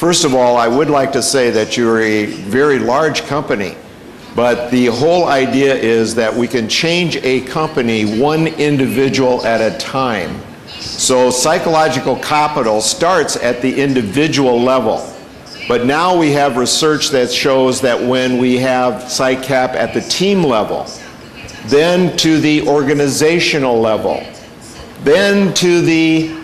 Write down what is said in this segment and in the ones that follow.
First of all, I would like to say that you're a very large company, but the whole idea is that we can change a company one individual at a time. So psychological capital starts at the individual level. But now we have research that shows that when we have PsyCap at the team level, then to the organizational level, then to the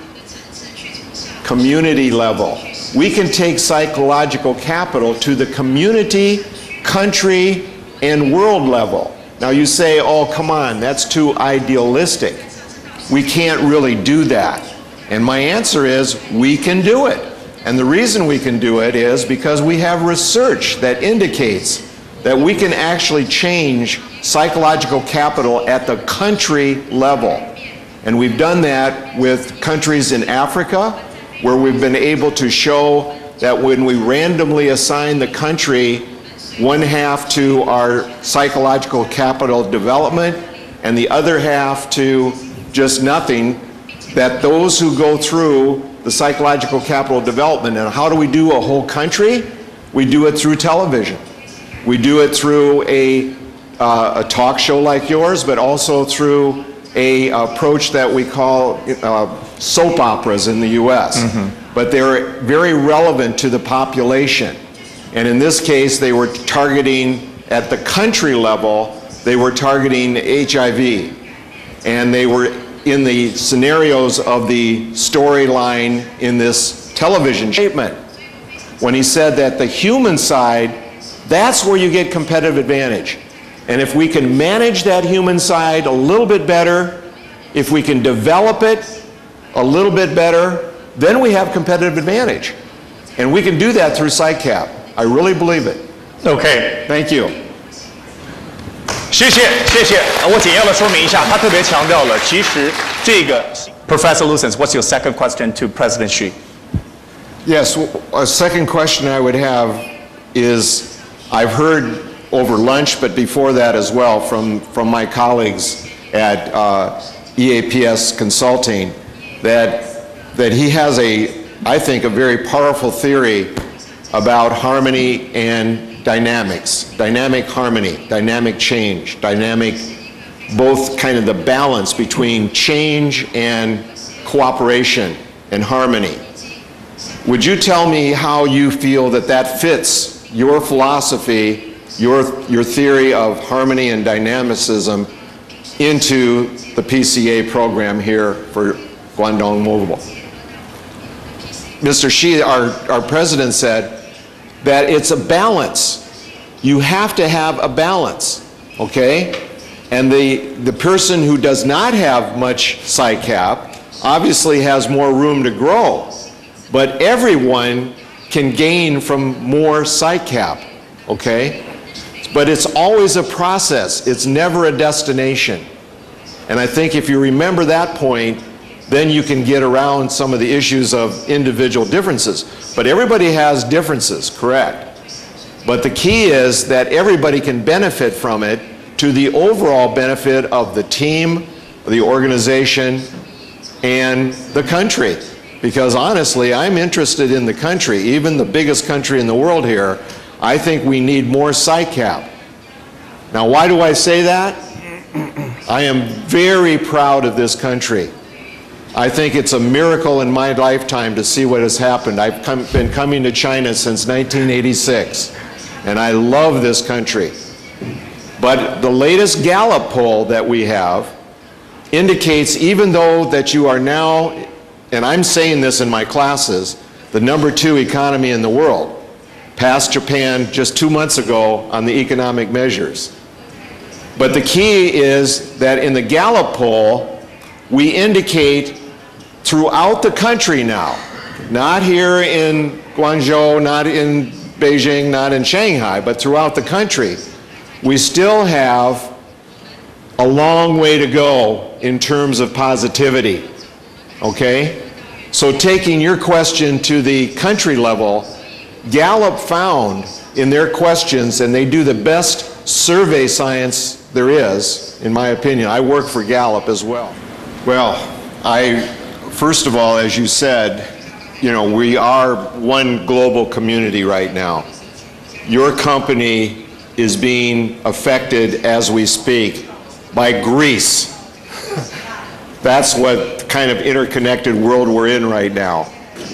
community level, we can take psychological capital to the community, country, and world level. Now you say, oh, come on, that's too idealistic. We can't really do that. And my answer is, we can do it. And the reason we can do it is because we have research that indicates that we can actually change psychological capital at the country level. And we've done that with countries in Africa, where we've been able to show that when we randomly assign the country one half to our psychological capital development and the other half to just nothing, that those who go through the psychological capital development, and how do we do a whole country? We do it through television. We do it through a talk show like yours, but also through a approach that we call soap operas in the US. But they're very relevant to the population. And in this case, they were targeting, at the country level, they were targeting HIV. And they were in the scenarios of the storyline in this television statement, when he said that the human side, that's where you get competitive advantage. And if we can manage that human side a little bit better, if we can develop it a little bit better, then we have competitive advantage. And we can do that through PsyCap. I really believe it. Okay. Thank you. 谢谢。我简要的说明一下，他特别强调了，其实这个 Professor Lucens, what's your second question to President Xi? Yes, a second question I would have is, I've heard over lunch, but before that as well, from my colleagues at EAPS Consulting, that he has I think, a very powerful theory about harmony and dynamics, dynamic harmony, dynamic change, dynamic, both kind of the balance between change and cooperation and harmony. Would you tell me how you feel that that fits your philosophy, your theory of harmony and dynamicism into the PCA program here for Guangdong Mobile? Mr. Xi, our president, said that it's a balance. You have to have a balance, okay? And the person who does not have much PsyCap obviously has more room to grow, but everyone can gain from more PsyCap, okay? But it's always a process. It's never a destination. And I think if you remember that point, then you can get around some of the issues of individual differences. But everybody has differences, correct? But the key is that everybody can benefit from it to the overall benefit of the team, the organization, and the country. Because honestly, I'm interested in the country, even the biggest country in the world here. I think we need more PsyCap. Now, why do I say that? I am very proud of this country. I think it's a miracle in my lifetime to see what has happened. I've been coming to China since 1986, and I love this country. But the latest Gallup poll that we have indicates, even though that you are now, and I'm saying this in my classes, the #2 economy in the world, passed Japan just 2 months ago on the economic measures. But the key is that in the Gallup poll, we indicate throughout the country now, not here in Guangzhou, not in Beijing, not in Shanghai, but throughout the country, we still have a long way to go in terms of positivity, okay? So taking your question to the country level, Gallup found in their questions, and they do the best survey science there is, in my opinion. I work for Gallup as well. Well, first of all, as you said, we are one global community right now. Your company is being affected as we speak by Greece. That's what kind of interconnected world we're in right now.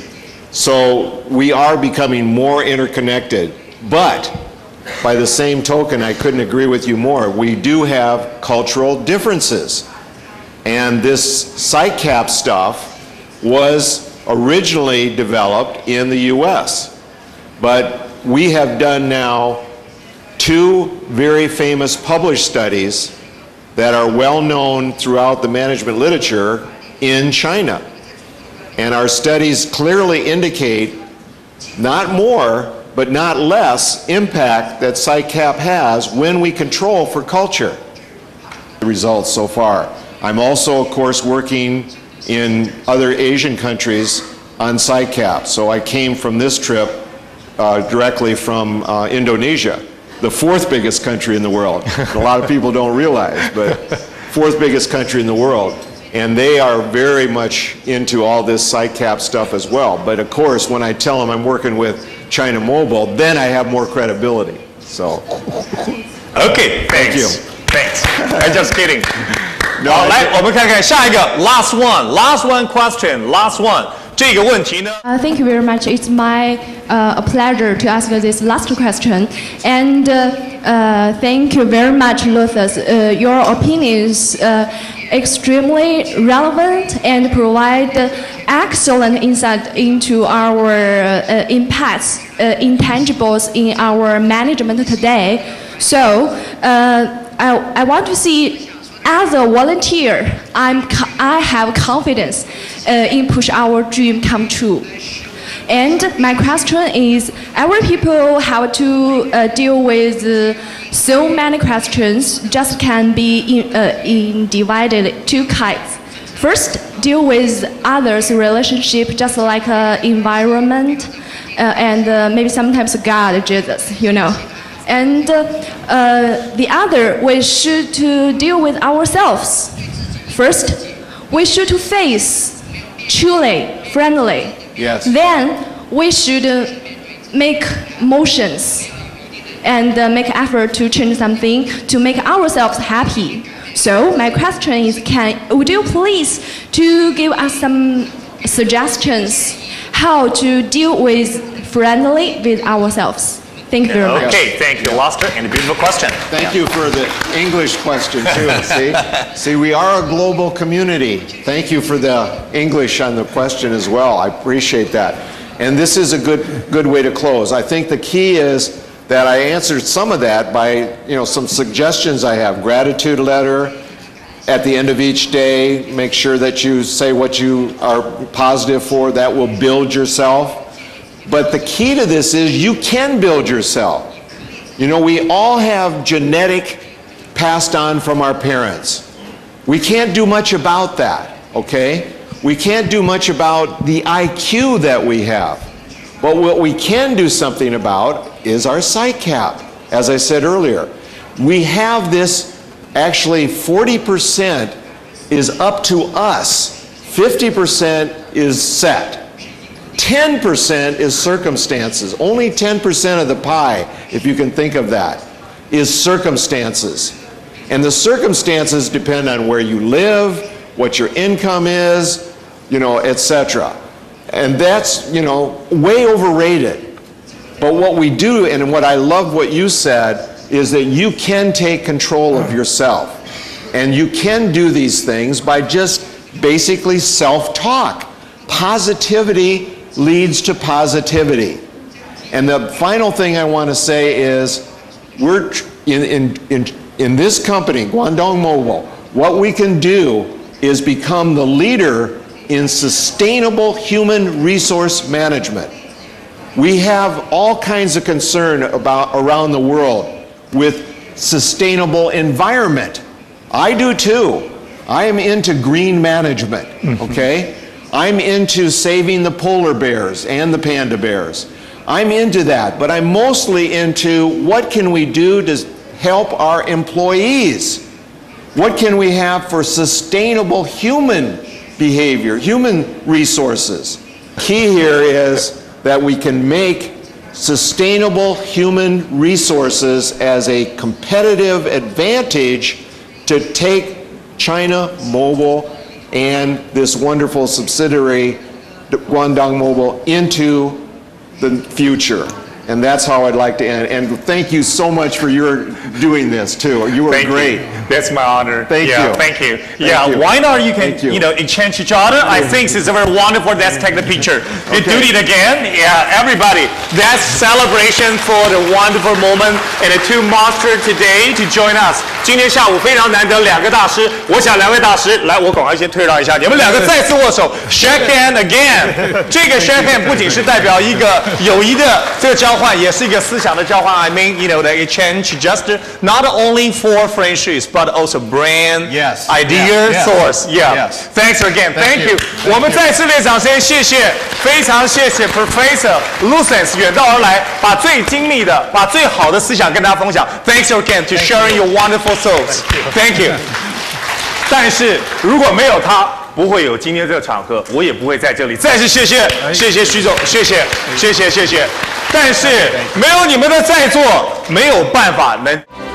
So we are becoming more interconnected, but by the same token, I couldn't agree with you more. We do have cultural differences. And this CICAP stuff was originally developed in the US. But we have done now 2 very famous published studies that are well known throughout the management literature in China. And our studies clearly indicate not more, but not less impact that CICAP has when we control for culture. The results so far. I'm also, of course, working in other Asian countries on CICAP. So I came from this trip directly from Indonesia, the 4th biggest country in the world. A lot of people don't realize, but 4th biggest country in the world. And they are very much into all this CICAP stuff as well. But of course, when I tell them I'm working with China Mobile, then I have more credibility. So. Okay, thanks. Thank you. Thanks. I'm just kidding. 好， 来，我们看看下一个 last one question, last one。这个问题呢 Thank you very much. It's my a pleasure to ask this last question. And thank you very much, Luthus. Your opinions extremely relevant and provide excellent insight into our impacts, intangibles in our management today. So I want to see. As a volunteer, I have confidence in push our dream come true. And my question is, our people have to deal with so many questions, just can be in divided 2 kinds. First, deal with others' relationship, just like environment, and maybe sometimes God, Jesus, And the other, we should to deal with ourselves. First, we should to face truly friendly. Yes. Then we should make motions and make effort to change something to make ourselves happy. So my question is, would you please to give us some suggestions how to deal with friendly with ourselves? Thank you very much. Okay, thank you, Lester, and a beautiful question. Thank you for the English question too. See, we are a global community. Thank you for the English on the question as well. I appreciate that. And this is a good way to close. I think the key is that I answered some of that by some suggestions I have. Gratitude letter at the end of each day. Make sure that you say what you are positive for. That will build yourself. But the key to this is you can build yourself. We all have genetic passed on from our parents. We can't do much about that, okay? We can't do much about the IQ that we have. But what we can do something about is our CICAP, as I said earlier. We have this, actually 40% is up to us. 50% is set. 10% is circumstances. Only 10% of the pie, if you can think of that, is circumstances. And the circumstances depend on where you live, what your income is, etc. And that's, way overrated. But what we do, and what I love what you said, is that you can take control of yourself. And you can do these things by just basically self-talk. Positivity leads to positivity. And the final thing I want to say is, we're in this company, Guangdong Mobile, what we can do is become the leader in sustainable human resource management. We have all kinds of concern around the world with sustainable environment. I do too. I am into green management, okay? I'm into saving the polar bears and the panda bears. I'm into that, but I'm mostly into what can we do to help our employees? What can we have for sustainable human behavior, human resources? Key here is that we can make sustainable human resources as a competitive advantage to take China Mobile and this wonderful subsidiary, Guangdong Mobile, into the future. And that's how I'd like to end. And thank you so much for your doing this too. You were great. That's my honor. Thank you. Thank you. You. Why not? You can, Thank you. exchange each other. I think it's very wonderful. Let's take the picture. You do it again. Yeah, everybody. That's celebration for the wonderful moment and the two monsters today to join us. 今天下午非常难得，两个大师。我想两位大师，来，我赶快先退让一下，你们两个再次握手 ，shake hand again。这个 shake hand 不仅是代表一个友谊的这个交换，也是一个思想的交换。I mean, the exchange just not only for friendships, but also brand, Yes. idea, Yeah. source. Yeah. Yes. Thanks again. Thank you. Thank 我们再次列掌声，谢谢，非常谢谢 Professor Lucens 远道而来，把最精密的、把最好的思想跟大家分享。Thanks again to sharing your wonderful souls. Thank you. 但是如果没有他，不会有今天这个场合，我也不会在这里。再次谢谢，谢谢徐总，谢谢。但是没有你们的在座，没有办法能。